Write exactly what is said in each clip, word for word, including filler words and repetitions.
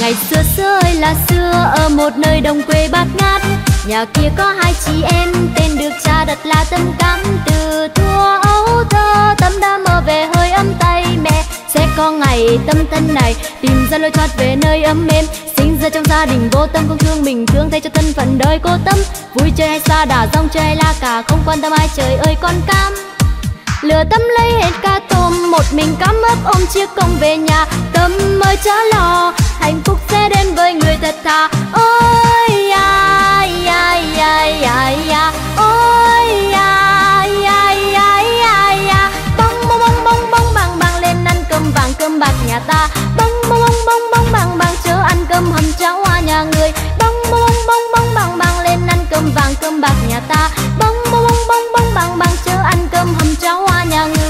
Ngày xưa xưa ơi là xưa, ở một nơi đồng quê bát ngát, nhà kia có hai chị em, tên được cha đặt là Tâm Cắm. Từ thuở ấu thơ Tâm đã mơ về hơi ấm tay mẹ, sẽ có ngày Tâm thân này tìm ra lối thoát về nơi ấm êm. Sinh ra trong gia đình vô tâm, không thương mình thương thay cho thân phận đời cô Tâm. Vui chơi hay xa đà rong chơi hay la cả, không quan tâm ai, trời ơi con Cam. Lừa Tâm lấy hết cá tôm, một mình Cắm ấp ôm chiếc công về nhà. Tâm ơi chớ lo, hạnh phúc sẽ đến với người thật thà. Ôi ai ai ai ai ai, ôi ai ai ai ai ai. Bông bông bông bông bông bang bang lên ăn cơm vàng cơm bạc nhà ta. Bông bông bông bông bông bang bang chớ ăn cơm hầm cháo hoa nhà người. Bông bông bông bông bang bang lên ăn cơm vàng cơm bạc nhà ta. Bông bông bông bông bang bang chớ ăn cơm hầm cháo hoa nhà người.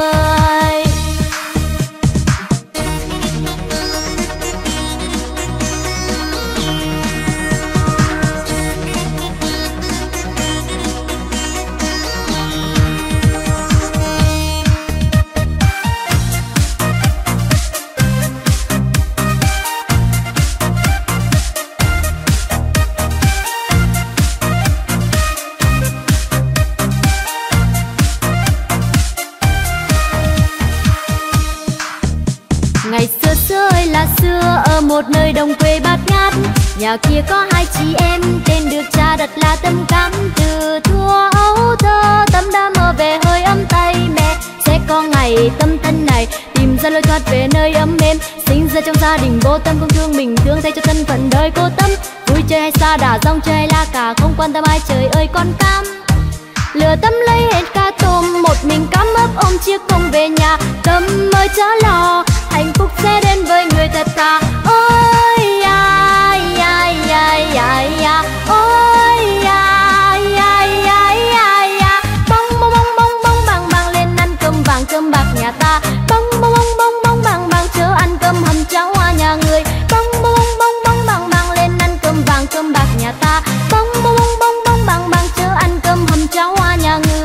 Ngày xưa xưa ơi là xưa, ở một nơi đồng quê bát ngát, nhà kia có hai chị em, tên được cha đặt là Tâm Cắm. Từ thuở ấu thơ Tâm đã mơ về hơi ấm tay mẹ, sẽ có ngày Tâm thân này tìm ra lối thoát về nơi ấm êm. Sinh ra trong gia đình vô tâm, không thương mình thương thay cho thân phận đời cô Tâm. Vui chơi hay xa đà rong chơi hay la cả, không quan tâm ai, trời ơi con Cam. Lừa Tâm lấy hết cá tôm, một mình Cắm ấp ôm chiếc công về nhà. Tâm ơi chớ lo, hạnh phúc sẽ đến với người thật thà. Ôi ai ai ai ai ai, ôi ai ai ai ai ai. Bông bông bông bông bông bang bang lên ăn cơm vàng cơm bạc nhà ta. Bông bông bông bông bông bang bang chớ ăn cơm hầm cháo hoa nhà người. Bông bông bông bông bang bang lên ăn cơm vàng cơm bạc nhà ta. Bông bông bông bông bang bang chớ ăn cơm hầm cháo hoa nhà người.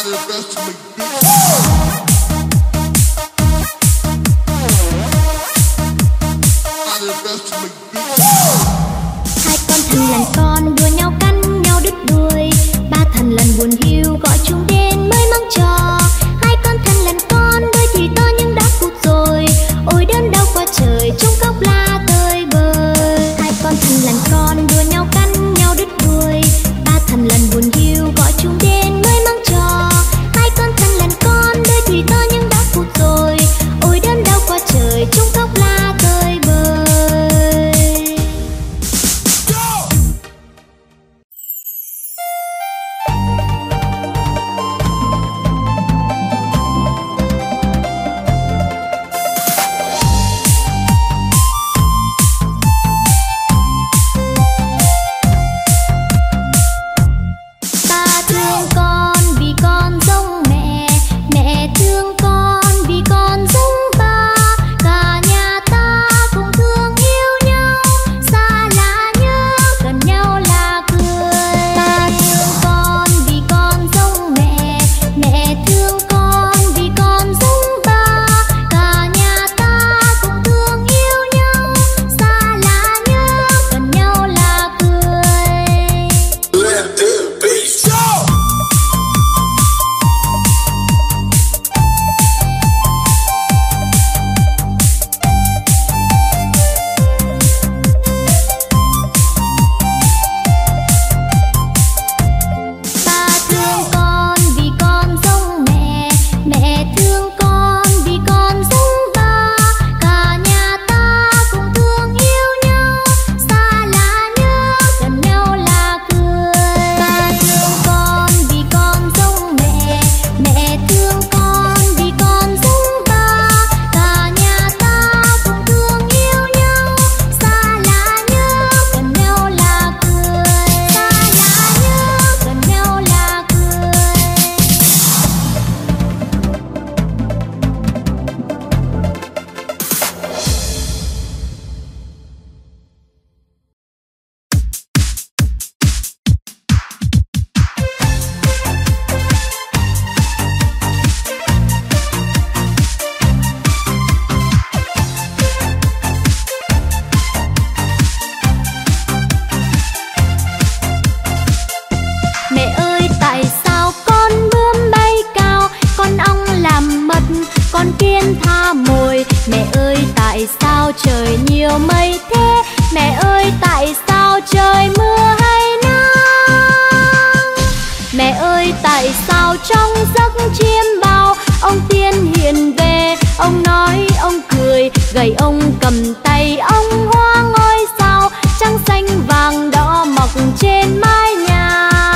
Hai con thằn lằn con đua nhau cắn nhau đứt đuôi, ba thằn lằn buồn hiu gọi chúng đến mới mong trò. Hai con thằn lằn con đôi thì to nhưng đã cụt rồi, ôi đớn đau quá trời chúng khóc la tơi bời. Hai con thằn lằn con đua nhau cắn nhau đứt đuôi, ba thằn lằn buồn hiu gọi chúng đến mới mong trò. Hai con thằn lằn con đôi thì to nhưng đã cụt rồi, ôi đớn đau quá trời chúng khóc la tơi bời. Con kiến tha mồi, mẹ ơi tại sao trời nhiều mây thế? Mẹ ơi tại sao trời mưa hay nắng? Mẹ ơi tại sao trong giấc chiêm bao ông tiên hiện về? Ông nói ông cười, gầy ông cầm tay, ông hoa ngôi sao trắng xanh vàng đỏ mọc trên mái nhà.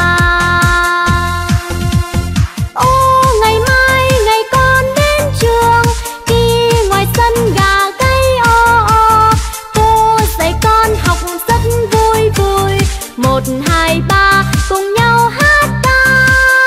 Một, hai, ba cùng nhau hát ta.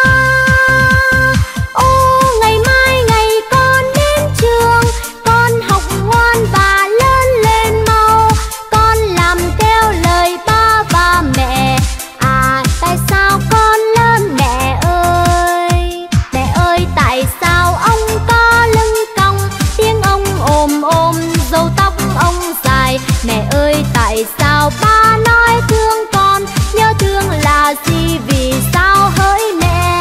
Ô ngày mai ngày con đến trường, con học ngoan và lớn lên mau. Con làm theo lời ba và mẹ. À tại sao con lớn mẹ ơi? Mẹ ơi tại sao ông có lưng cong, tiếng ông ồm ồm, râu tóc ông dài. Mẹ ơi tại sao ba nói thương con, nhớ thương là gì vì sao hỡi mẹ?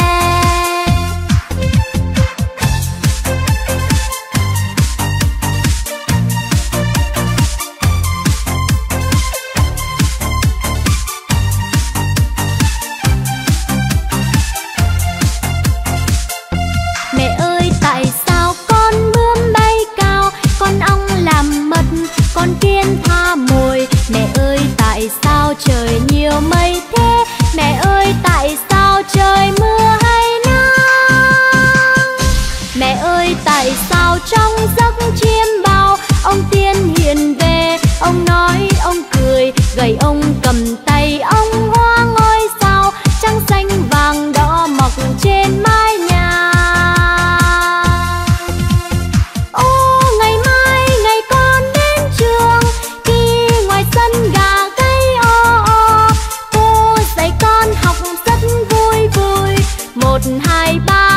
Mẹ ơi tại sao con bướm bay cao, con ong làm mật, con kiến tha mồi. Mẹ ơi tại sao trời nhiều mây thế? Mẹ ơi tại sao trời mưa hay nắng? Mẹ ơi tại sao trong giấc chiêm bao ông tiên hiện về? Ông nói ông cười, gầy ông cầm tay, ông hoa ngôi sao trắng xanh vàng đỏ mọc trên mái nhà. Ô ngày mai ngày con đến trường, khi ngoài sân gà gáy o o, cô dạy con học rất vui vui. Một hai ba